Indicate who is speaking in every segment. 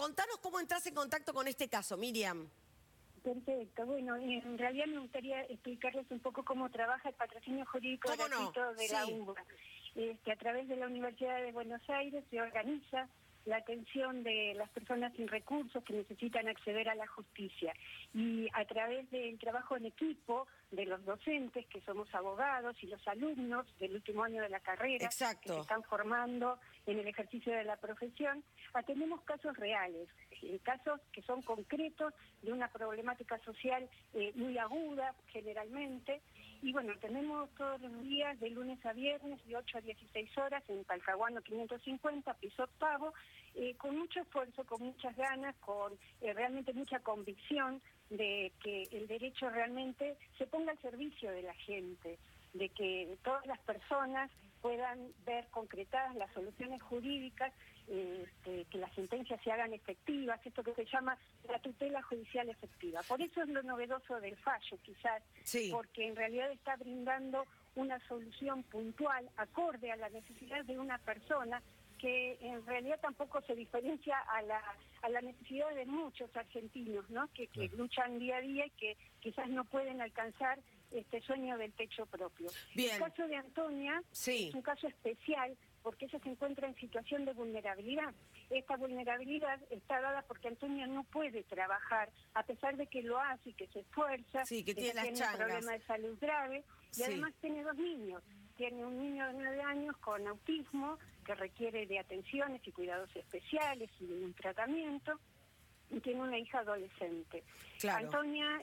Speaker 1: contanos cómo entras en contacto con este caso, Miriam.
Speaker 2: Perfecto. Bueno, en realidad me gustaría explicarles un poco cómo trabaja el patrocinio jurídico gratuito de la UBA. A través de la Universidad de Buenos Aires se organiza la atención de las personas sin recursos que necesitan acceder a la justicia. Y a través del trabajo en equipo de los docentes, que somos abogados, y los alumnos del último año de la carrera,
Speaker 1: Exacto,
Speaker 2: que se están formando en el ejercicio de la profesión, atendemos casos reales, casos que son concretos de una problemática social muy aguda, generalmente. Y bueno, tenemos todos los días, de lunes a viernes, de 8 a 16 horas, en Talcahuano 550, piso octavo, con mucho esfuerzo, con muchas ganas, con realmente mucha convicción de que el derecho realmente se ponga al servicio de la gente, de que todas las personas puedan ver concretadas las soluciones jurídicas, que las sentencias se hagan efectivas, esto que se llama la tutela judicial efectiva. Por eso es lo novedoso del fallo, quizás, porque en realidad está brindando una solución puntual, acorde a la necesidad de una persona, que en realidad tampoco se diferencia a la necesidad de muchos argentinos, ¿no? Que luchan día a día y que quizás no pueden alcanzar este sueño del techo propio.
Speaker 1: Bien.
Speaker 2: El caso de Antonia es un caso especial porque ella se encuentra en situación de vulnerabilidad. Esta vulnerabilidad está dada porque Antonia no puede trabajar, a pesar de que lo hace y que se esfuerza,
Speaker 1: que tiene
Speaker 2: un problema de salud grave, y además tiene 2 niños. Tiene un niño de 9 años con autismo que requiere de atenciones y cuidados especiales y de un tratamiento, y tiene una hija adolescente.
Speaker 1: Claro.
Speaker 2: Antonia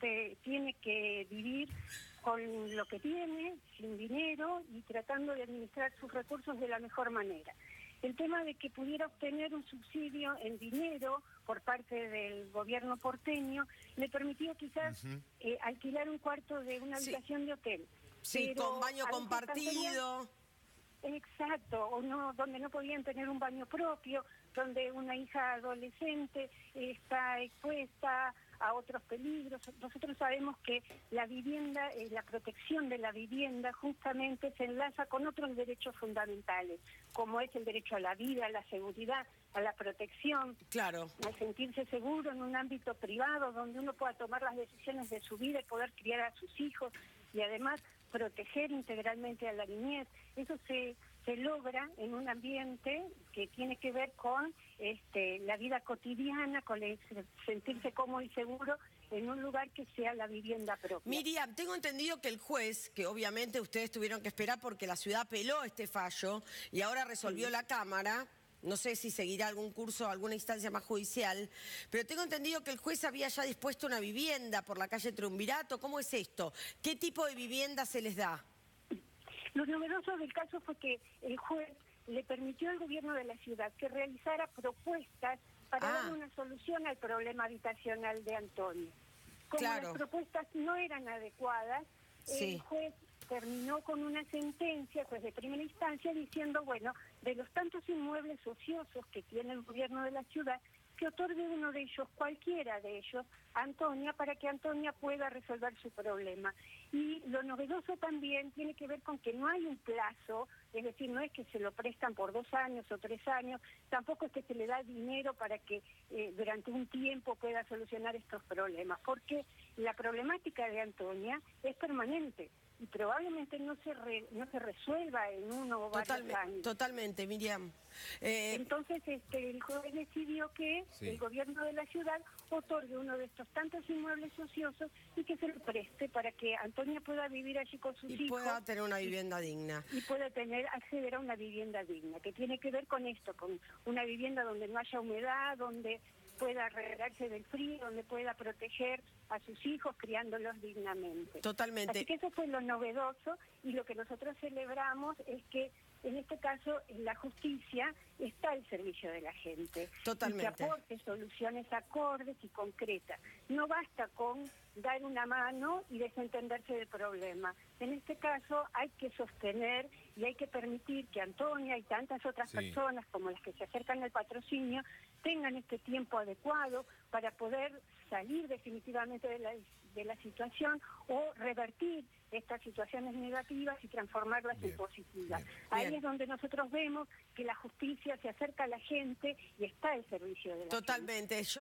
Speaker 2: tiene que vivir con lo que tiene, sin dinero, y tratando de administrar sus recursos de la mejor manera. El tema de que pudiera obtener un subsidio en dinero por parte del gobierno porteño le permitió quizás alquilar un cuarto de una habitación de hotel.
Speaker 1: Sí,
Speaker 2: pero
Speaker 1: con baño compartido.
Speaker 2: Exacto, o no, donde no podían tener un baño propio, donde una hija adolescente está expuesta a otros peligros. Nosotros sabemos que la vivienda, la protección de la vivienda justamente se enlaza con otros derechos fundamentales, como es el derecho a la vida, a la seguridad, a la protección, al sentirse seguro en un ámbito privado donde uno pueda tomar las decisiones de su vida y poder criar a sus hijos, y además proteger integralmente a la niñez. Eso se logra en un ambiente que tiene que ver con la vida cotidiana, con el sentirse cómodo y seguro en un lugar que sea la vivienda propia.
Speaker 1: Miriam, tengo entendido que el juez, que obviamente ustedes tuvieron que esperar porque la ciudad apeló este fallo y ahora resolvió la Cámara. No sé si seguirá algún curso, alguna instancia más judicial, pero tengo entendido que el juez había ya dispuesto una vivienda por la calle Triunvirato. ¿Cómo es esto? ¿Qué tipo de vivienda se les da?
Speaker 2: Lo novedoso del caso fue que el juez le permitió al gobierno de la ciudad que realizara propuestas para dar una solución al problema habitacional de Antonio. Como las propuestas no eran adecuadas, el juez terminó con una sentencia, pues de primera instancia, diciendo, bueno, de los tantos inmuebles ociosos que tiene el gobierno de la ciudad, que otorgue uno de ellos, cualquiera de ellos, a Antonia, para que Antonia pueda resolver su problema. Y lo novedoso también tiene que ver con que no hay un plazo, es decir, no es que se lo prestan por 2 años o 3 años, tampoco es que se le da dinero para que durante un tiempo pueda solucionar estos problemas, porque la problemática de Antonia es permanente y probablemente no se resuelva en 1 o varios años.
Speaker 1: Totalmente, Miriam.
Speaker 2: Entonces el juez decidió que el gobierno de la ciudad otorgue uno de estos tantos inmuebles ociosos y que se lo preste para que Antonia pueda vivir allí con sus hijos.
Speaker 1: Y pueda tener una vivienda digna.
Speaker 2: Y pueda acceder a una vivienda digna, que tiene que ver con esto, con una vivienda donde no haya humedad, donde pueda regarse del frío, donde pueda proteger a sus hijos criándolos dignamente.
Speaker 1: Totalmente.
Speaker 2: Así que eso fue lo novedoso, y lo que nosotros celebramos es que en este caso la justicia está al servicio de la gente.
Speaker 1: Totalmente.
Speaker 2: Y que aporte soluciones acordes y concretas. No basta con dar una mano y desentenderse del problema. En este caso hay que sostener y hay que permitir que Antonia y tantas otras personas como las que se acercan al patrocinio tengan este tiempo adecuado para poder salir definitivamente de la situación o revertir estas situaciones negativas y transformarlas en positivas. Ahí es donde nosotros vemos que la justicia se acerca a la gente y está al servicio de la gente.
Speaker 1: Totalmente.